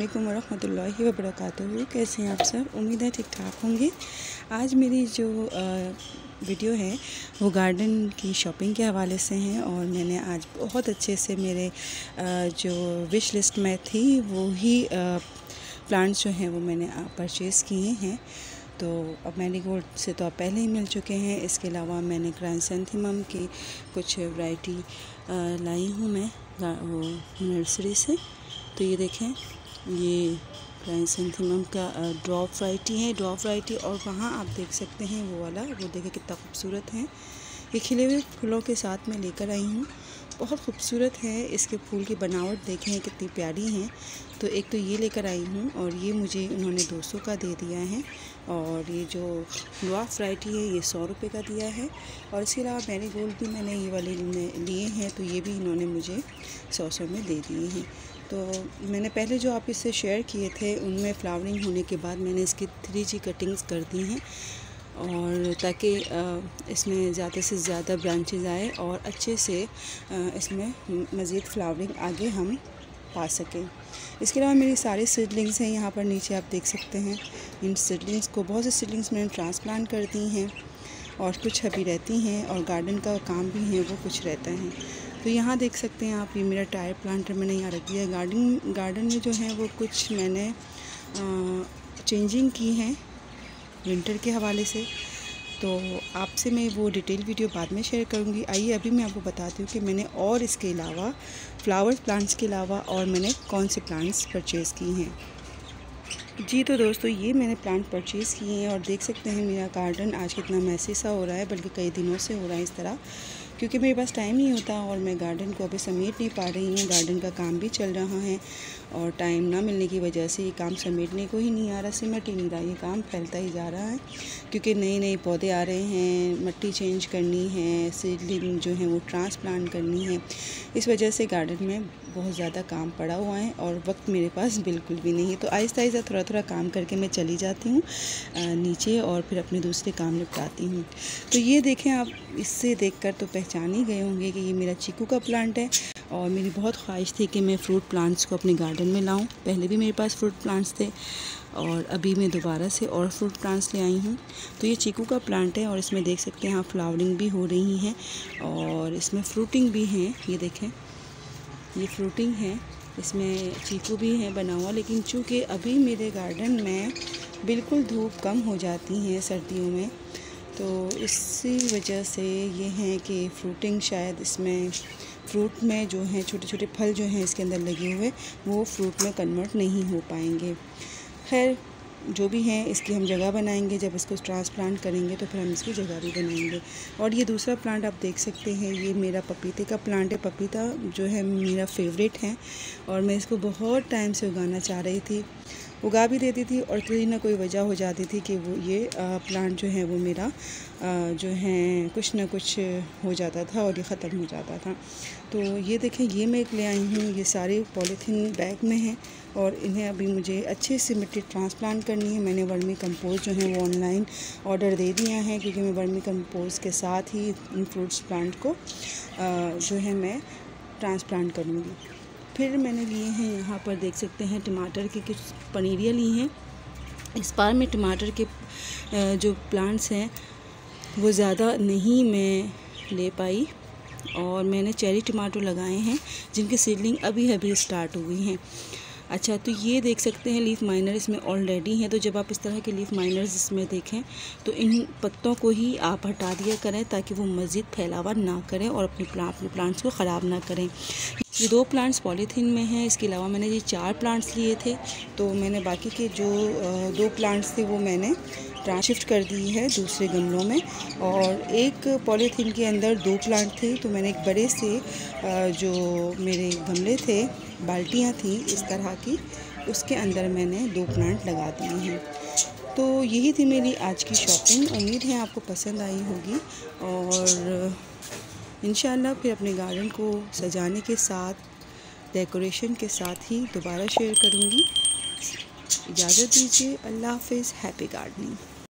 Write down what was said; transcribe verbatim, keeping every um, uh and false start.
वालेकुम वरहमतुल्लाहि वबरकातुहू। कैसे हैं आप सब? उम्मीद है ठीक ठाक होंगे। आज मेरी जो आ, वीडियो है वो गार्डन की शॉपिंग के हवाले से हैं और मैंने आज बहुत अच्छे से मेरे आ, जो विश लिस्ट में थी वो ही प्लांट्स जो हैं वो मैंने परचेज़ किए हैं। तो अब मैरीगोल्ड से तो आप पहले ही मिल चुके हैं। इसके अलावा मैंने क्राइसैंथेमम की कुछ वैरायटी लाई हूँ मैं वो नर्सरी से। तो ये देखें, ये क्राइसैंथेमम का ड्रॉप वैरायटी है ड्रॉप वैरायटी और वहाँ आप देख सकते हैं वो वाला, वो देखें कितना खूबसूरत है। ये खिले हुए फूलों के साथ मैं लेकर आई हूँ, बहुत खूबसूरत है। इसके फूल की बनावट देखें कितनी प्यारी है। तो एक तो ये लेकर आई हूँ और ये मुझे उन्होंने दो सौ का दे दिया है और ये जो ड्वार्फ वैरायटी है ये सौ रुपये का दिया है। और इसके अलावा मैरीगोल्ड भी मैंने ये वाले लिए हैं तो ये भी इन्होंने मुझे सौ सौ में दे दिए हैं। तो मैंने पहले जो आप इससे शेयर किए थे उनमें फ्लावरिंग होने के बाद मैंने इसकी थ्री जी कटिंग्स कर दी हैं और ताकि इसमें ज़्यादा से ज़्यादा ब्रांचेस आए और अच्छे से इसमें मज़ीद फ्लावरिंग आगे हम पा सकें। इसके अलावा मेरी सारी सीडलिंग्स हैं यहाँ पर नीचे आप देख सकते हैं। इन सीडलिंग्स को बहुत सी सीडलिंग्स मैंने ट्रांसप्लांट कर दी हैं और कुछ अभी रहती हैं और गार्डन का काम भी है वो कुछ रहता है। तो यहाँ देख सकते हैं आप, ये मेरा टायर प्लांटर मैंने यहाँ रख दिया है। गार्डन गार्डन में जो है वो कुछ मैंने आ, चेंजिंग की है विंटर के हवाले से। तो आपसे मैं वो डिटेल वीडियो बाद में शेयर करूँगी। आइए अभी मैं आपको बताती हूँ कि मैंने और इसके अलावा फ्लावर्स प्लांट्स के अलावा और मैंने कौन से प्लांट्स परचेज़ किए हैं। जी तो दोस्तों, ये मैंने प्लांट परचेज़ किए हैं और देख सकते हैं मेरा गार्डन आज कितना मैसी सा हो रहा है, बल्कि कई दिनों से हो रहा है इस तरह, क्योंकि मेरे पास टाइम नहीं होता और मैं गार्डन को अभी समेट नहीं पा रही हूँ। गार्डन का काम भी चल रहा है और टाइम ना मिलने की वजह से ये काम समेटने को ही नहीं आ रहा, सिमट ही नहीं रहा। ये काम फैलता ही जा रहा है क्योंकि नए नए पौधे आ रहे हैं, मिट्टी चेंज करनी है, सीडलिंग जो है वो ट्रांसप्लांट करनी है। इस वजह से गार्डन में बहुत ज़्यादा काम पड़ा हुआ है और वक्त मेरे पास बिल्कुल भी नहीं है। तो आहिस्ता आहिस्ता थोड़ा थोड़ा काम करके मैं चली जाती हूँ नीचे और फिर अपने दूसरे काम निपटाती हूँ। तो ये देखें आप, इससे देखकर तो पहचान ही गए होंगे कि ये मेरा चीकू का प्लांट है और मेरी बहुत ख्वाहिश थी कि मैं फ्रूट प्लांट्स को अपने गार्डन में लाऊं। पहले भी मेरे पास फ्रूट प्लांट्स थे और अभी मैं दोबारा से और फ्रूट प्लांट्स ले आई हूँ। तो ये चीकू का प्लांट है और इसमें देख सकते हैं आप फ्लावरिंग भी हो रही है और इसमें फ्रूटिंग भी है। ये देखें, ये फ्रूटिंग है, इसमें चीकू भी है बना हुआ। लेकिन चूँकि अभी मेरे गार्डन में बिल्कुल धूप कम हो जाती है सर्दियों में, तो इसी वजह से ये है कि फ्रूटिंग शायद इसमें फ्रूट में जो है छोटे छोटे फल जो हैं इसके अंदर लगे हुए वो फ्रूट में कन्वर्ट नहीं हो पाएंगे। खैर जो भी है, इसकी हम जगह बनाएंगे। जब इसको ट्रांसप्लांट करेंगे तो फिर हम इसकी जगह भी बनाएंगे। और ये दूसरा प्लांट आप देख सकते हैं, ये मेरा पपीते का प्लांट है। पपीता जो है मेरा फेवरेट है और मैं इसको बहुत टाइम से उगाना चाह रही थी, उगा भी देती थी और कोई ना कोई वजह हो जाती थी कि वो ये प्लांट जो है वो मेरा जो है कुछ ना कुछ हो जाता था और ये ख़त्म हो जाता था। तो ये देखें, ये मैं एक ले आई हूँ। ये सारे पॉलीथीन बैग में हैं और इन्हें अभी मुझे अच्छे से मिट्टी ट्रांसप्लांट करनी है। मैंने वर्मी कंपोस्ट जो है वो ऑनलाइन ऑर्डर दे दिया है क्योंकि मैं वर्मी कंपोस्ट के साथ ही इन फ्रूट्स प्लांट को जो है मैं ट्रांसप्लांट करूँगी। फिर मैंने लिए हैं, यहाँ पर देख सकते हैं टमाटर की कुछ पनीरियाँ ली हैं। इस बार में टमाटर के जो प्लांट्स हैं वो ज़्यादा नहीं मैं ले पाई और मैंने चेरी टमाटो लगाए हैं जिनकी सीडलिंग अभी अभी स्टार्ट हुई हैं। अच्छा, तो ये देख सकते हैं लीफ माइनर इसमें ऑलरेडी हैं। तो जब आप इस तरह के लीफ माइनर्स इसमें देखें तो इन पत्तों को ही आप हटा दिया करें ताकि वो मज़ीद फैलावा ना करें और अपने प्लांट अपने प्लांट्स को ख़राब ना करें। ये दो प्लांट्स पॉलीथीन में हैं। इसके अलावा मैंने ये चार प्लांट्स लिए थे तो मैंने बाकी के जो दो प्लांट्स थे वो मैंने ट्रांसशिफ्ट कर दी है दूसरे गमलों में। और एक पॉलीथीन के अंदर दो प्लांट थे तो मैंने एक बड़े से जो मेरे गमले थे, बाल्टियाँ थी इस तरह की, उसके अंदर मैंने दो प्लांट लगा दिए हैं। तो यही थी मेरी आज की शॉपिंग। उम्मीद है आपको पसंद आई होगी और इंशाल्लाह फिर अपने गार्डन को सजाने के साथ, डेकोरेशन के साथ ही दोबारा शेयर करूँगी। इजाज़त दीजिए। अल्लाह हाफ़िज़। Happy gardening.